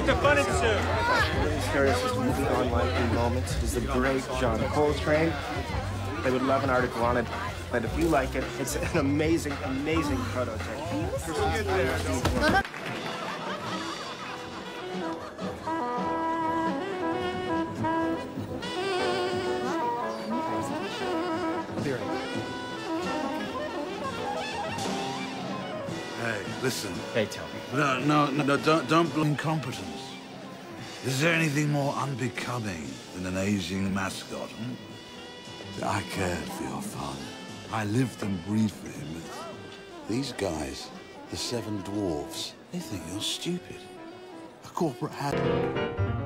a fun ensue. This is moving on moments. It is the great John Coltrane. They would love an article on it. And if you like it, it's an amazing, amazing prototype. Hey, listen. Hey, tell me. No, don't blame incompetence. Is there anything more unbecoming than an aging mascot? I cared for your father. I lived and breathed for him. These guys, the 7 dwarves, they think you're stupid. A corporate hat.